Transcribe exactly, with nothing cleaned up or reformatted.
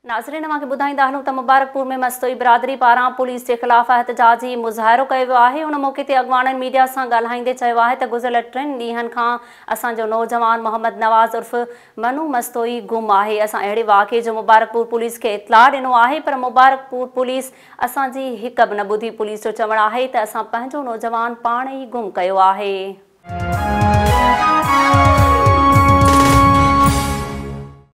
नाज़रीन अवां खे ॿुधाईंदा हलूं त मुबारकपुर में मस्तोई बिरादरी पारां पुलिस जे ख़िलाफ़ एहतजाजी मुज़ाहिरो कयो वियो आहे। उन मौक़े ते अॻवाननि मीडिया सां ॻाल्हाईंदे चयो आहे त गुज़िरियल टिनि ॾींहंनि खां असांजो नौजवान मोहम्मद नवाज़ उर्फ़ मनु मस्तोई गुम आहे। असां अहिड़े वाक़े जो मुबारकपुर पुलिस खे इतलाह ॾिनो आहे, पर मुबारकपुर पुलिस असांजी हिक बि न ॿुधी। पुलिस जो चवणु आहे त असां पंहिंजो नौजवान पाण ई गुम कयो आहे।